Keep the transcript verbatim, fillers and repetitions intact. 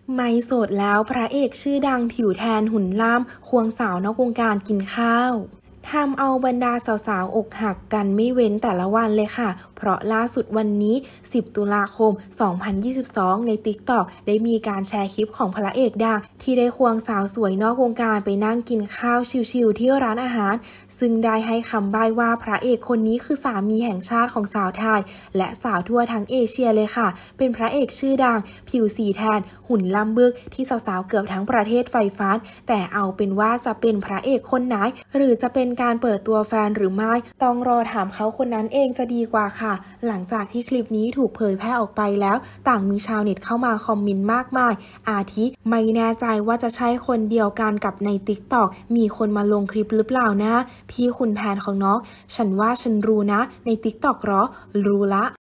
ไม่โสดแล้วพระเอกชื่อดังผิวแทนหุ่นล่ำควงสาวนอกวงการกินข้าวทำเอาบรรดาสาวๆอกหักกันไม่เว้นแต่ละวันเลยค่ะเพราะล่าสุดวันนี้สิบตุลาคมสองพันยี่สิบสองใน ติ๊กต็อก ได้มีการแชร์คลิปของพระเอกดังที่ได้ควงสาวสวยนอกวงการไปนั่งกินข้าวชิลๆที่ร้านอาหารซึ่งได้ให้คำใบ้ว่าพระเอกคนนี้คือสามีแห่งชาติของสาวไทยและสาวทั่วทั้งเอเชียเลยค่ะเป็นพระเอกชื่อดังผิวสีแทนหุ่นล่ำบึกที่สาวๆเกือบทั้งประเทศใฝ่ฝันแต่เอาเป็นว่าจะเป็นพระเอกคนไหนหรือจะเป็นการเปิดตัวแฟนหรือไม่ต้องรอถามเขาคนนั้นเองจะดีกว่าค่ะหลังจากที่คลิปนี้ถูกเผยแพร่ออกไปแล้วต่างมีชาวเน็ตเข้ามาคอมเมนต์มากมายอาทิไม่แน่ใจว่าจะใช่คนเดียวกันกับใน ติ๊กต็อก มีคนมาลงคลิปหรือเปล่านะพี่คุณแพนของน้องฉันว่าฉันรู้นะใน ติ๊กต็อก หรอรู้ละ